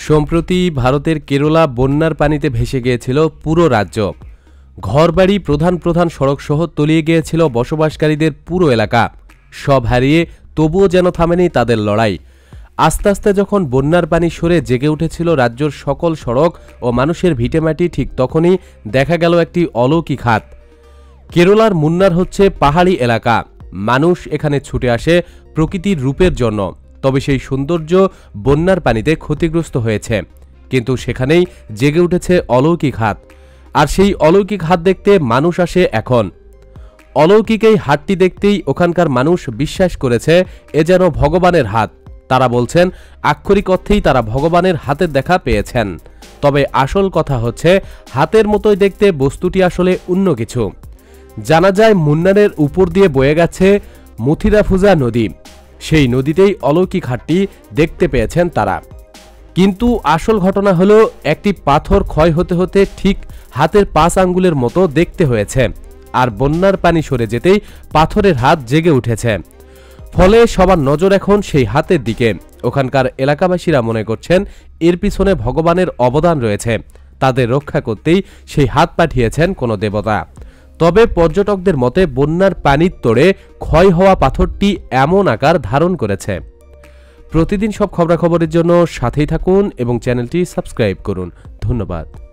সম্প্রতি ভারতের কেরলা বন্যার পানিতে ভেসে গিয়েছিল পুরো রাজ্য। ঘরবাড়ি, প্রধান প্রধান সড়কসহ তলিয়ে গিয়েছিল বসবাসকারীদের পুরো এলাকা। সব হারিয়ে তবুও যেন থামেনি তাদের লড়াই। আস্তে আস্তে যখন বন্যার পানি সরে জেগে উঠেছিল রাজ্যের সকল সড়ক ও মানুষের ভিটেমাটি, ঠিক তখনই দেখা গেল একটি অলৌকিক হাত। কেরলার মুন্নার হচ্ছে পাহাড়ি এলাকা। মানুষ এখানে ছুটে আসে প্রকৃতির রূপের জন্য। তবে সেই সৌন্দর্য বন্যার পানিতে ক্ষতিগ্রস্ত হয়েছে। কিন্তু সেখানেই জেগে উঠেছে অলৌকিক হাত। আর সেই অলৌকিক হাত দেখতে মানুষ আসে এখন। অলৌকিক এই হাতটি দেখতেই ওখানকার মানুষ বিশ্বাস করেছে এ যেন ভগবানের হাত। তারা বলছেন আক্ষরিক অর্থেই তারা ভগবানের হাতের দেখা পেয়েছেন। তবে আসল কথা হচ্ছে হাতের মতোই দেখতে বস্তুটি আসলে অন্য কিছু। জানা যায় মুন্নারের উপর দিয়ে বয়ে গেছে মথিরাফুজা নদী। সেই নদীতেই অলৌকিক হাটটি দেখতে পেয়েছেন তারা। কিন্তু আসল ঘটনা হলো একটি পাথর ক্ষয় হতে হতে ঠিক হাতের 5 আঙ্গুলের মতো দেখতে হয়েছে। আর বন্যার পানি সরে যেতেই পাথরের হাত জেগে উঠেছে। ফলে সবার নজর এখন সেই হাতের দিকে। ওখানকার এলাকাবাসীরা মনে করছেন এর পিছনে ভগবানের অবদান রয়েছে। তাদের রক্ষা করতেই সেই হাত পাঠিয়েছেন কোনো দেবতা। তবে পর্যটকদের মতে বন্যার পানির তোড়ে ক্ষয় হওয়া পাথরটি এমন আকার ধারণ করেছে। প্রতিদিন সব খবরাখবরের জন্য সাথেই থাকুন এবং চ্যানেলটি সাবস্ক্রাইব করুন। ধন্যবাদ।